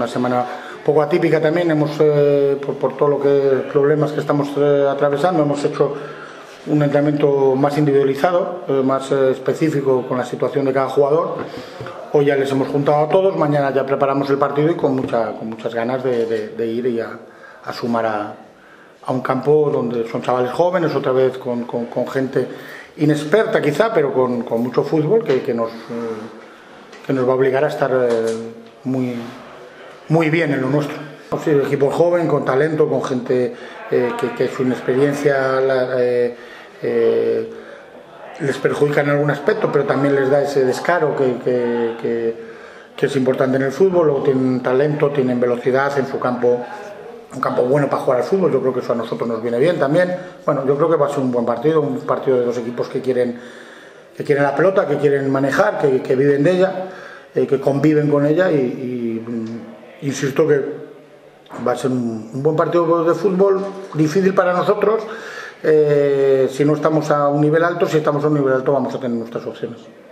una semana un poco atípica también, por todo lo que problemas que estamos atravesando, hemos hecho un entrenamiento más individualizado, más específico con la situación de cada jugador. Hoy ya les hemos juntado a todos, mañana ya preparamos el partido y con muchas ganas de ir y a sumar a un campo donde son chavales jóvenes, otra vez con gente inexperta quizá, pero con mucho fútbol que nos va a obligar a estar muy bien en lo nuestro. Sí, equipo joven, con talento, con gente que su inexperiencia les perjudica en algún aspecto, pero también les da ese descaro que es importante en el fútbol. Luego tienen talento, tienen velocidad en su campo, un campo bueno para jugar al fútbol. Yo creo que eso a nosotros nos viene bien también. Bueno, yo creo que va a ser un buen partido, un partido de dos equipos que quieren la pelota, que quieren manejar, que viven de ella, que conviven con ella y insisto que va a ser un buen partido de fútbol, difícil para nosotros. Si no estamos a un nivel alto, si estamos a un nivel alto vamos a tener nuestras opciones.